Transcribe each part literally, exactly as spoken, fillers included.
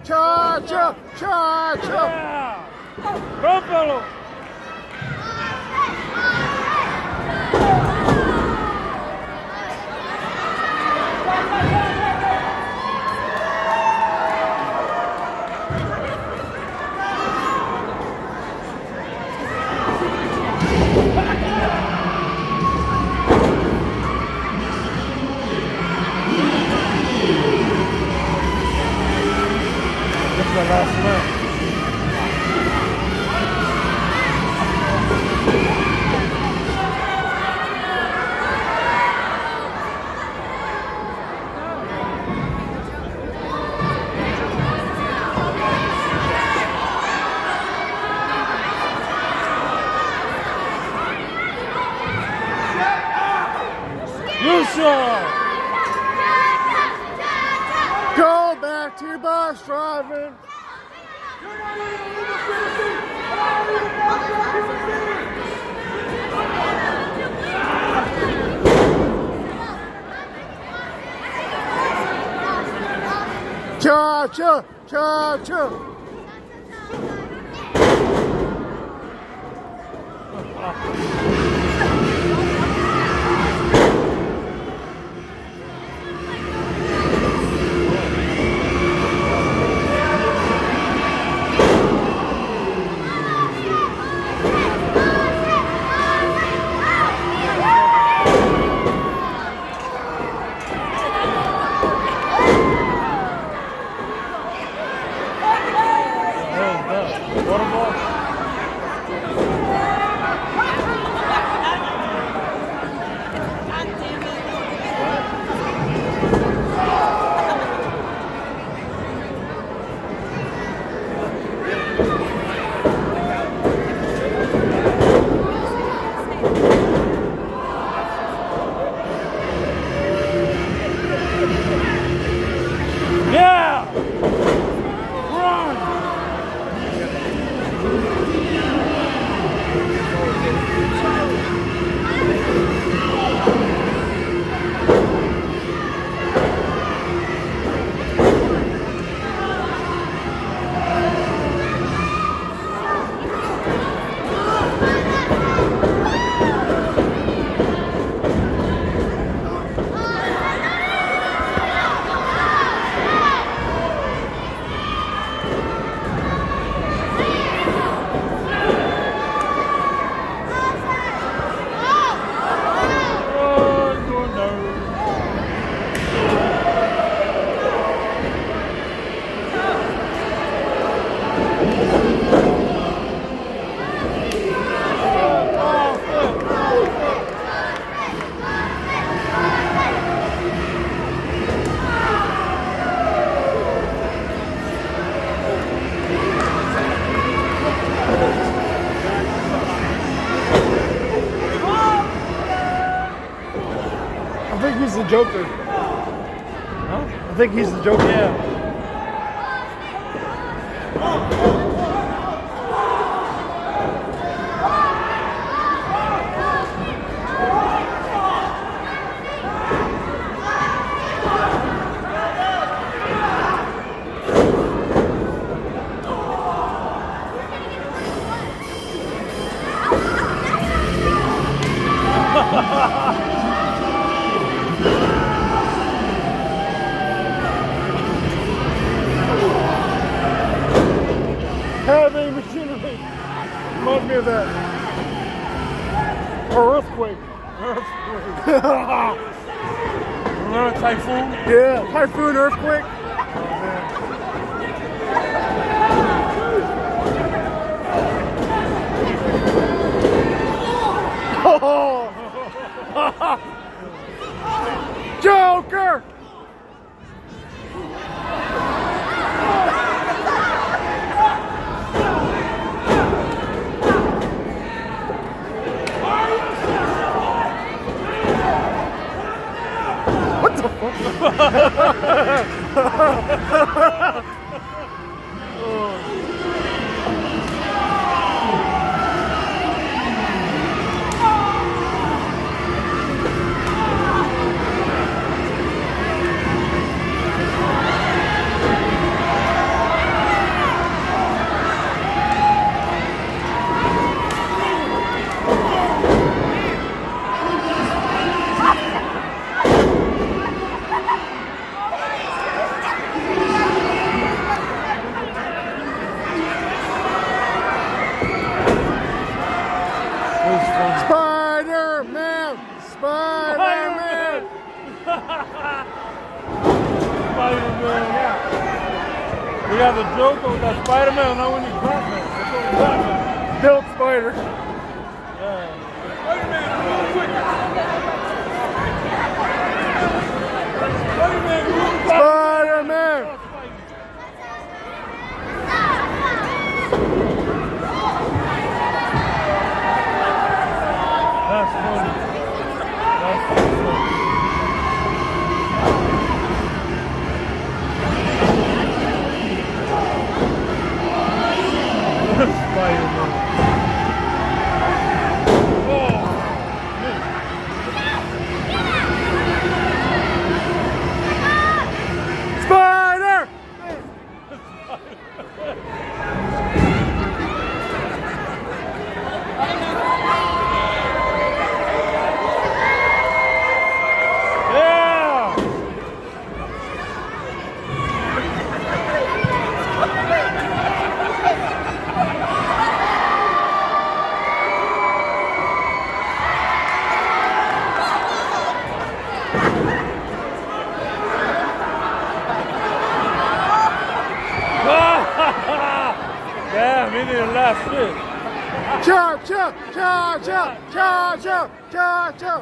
Cha-cha! Cha-cha! Yeah! Rómpelo! That's the last lap. Go back to your bus driving. Cha-cha! Cha-cha! I think he's the Joker. Huh? I think he's the Joker. Yeah. Heavy machinery. Reminds me of that. Or earthquake. Earthquake. Remember Typhoon? Yeah, typhoon, earthquake. Oh, man. Joker! What the fuck? We got the Joker with that Spider-Man, now we need Batman. Let's go with Batman. Built spider. Yeah. Spider-Man, move quicker. Spider-Man, move quicker. Spider-Man. That's funny. That's funny. Spider-Man. Oh. Spider! Yeah! Damn, he didn't last shit. Cha cha cha cha cha cha cha cha.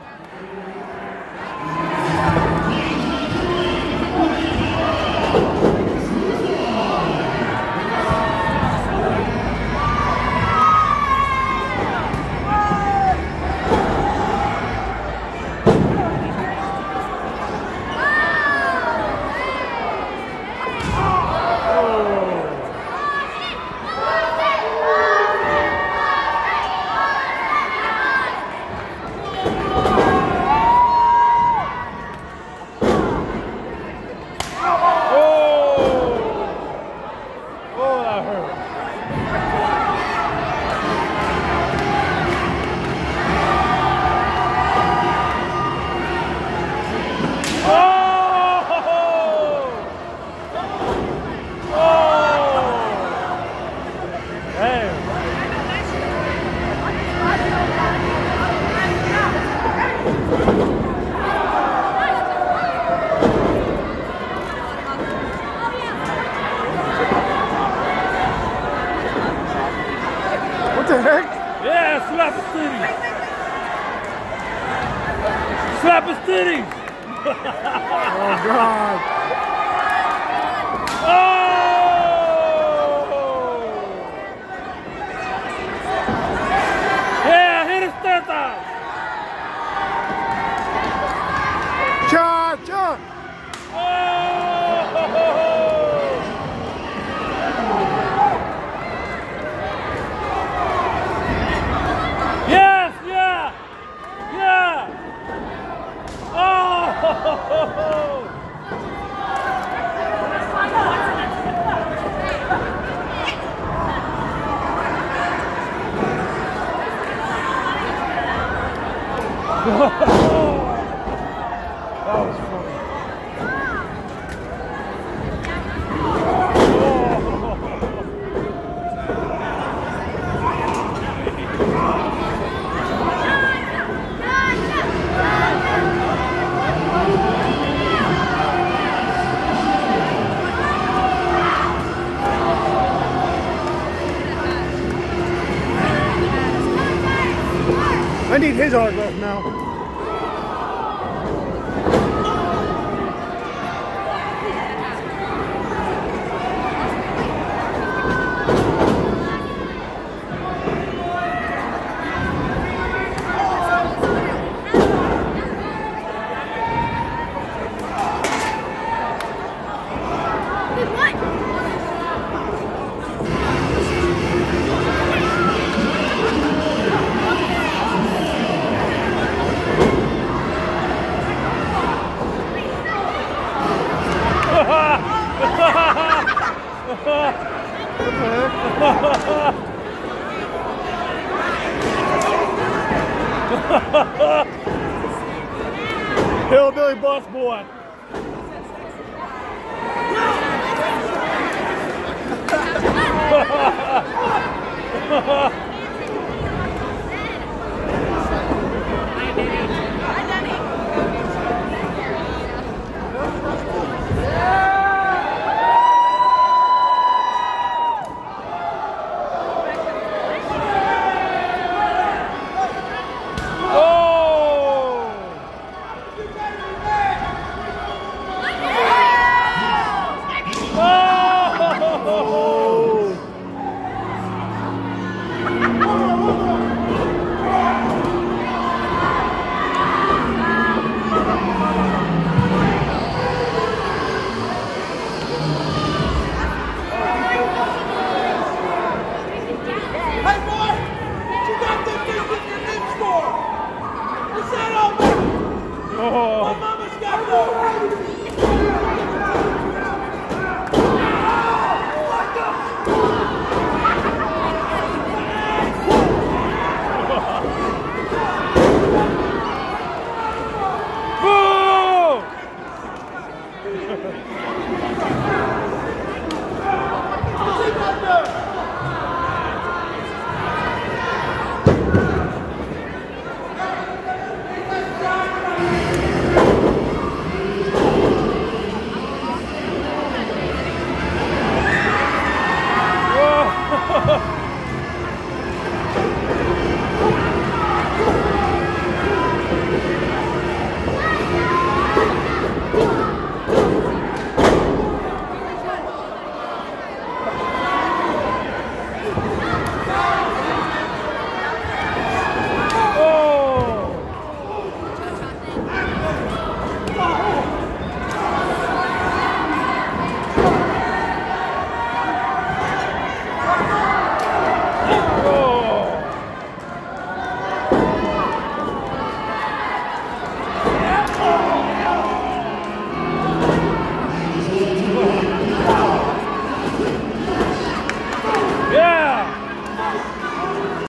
What the heck? Yeah, slap his titties. Slap his titties. Oh God. Oh! Yeah, hit his tetas. Cha cha. Oh! Yes, yeah, yeah. Oh! That was funny. I need his autograph now. Hillbilly bus boy. Ha ha ha!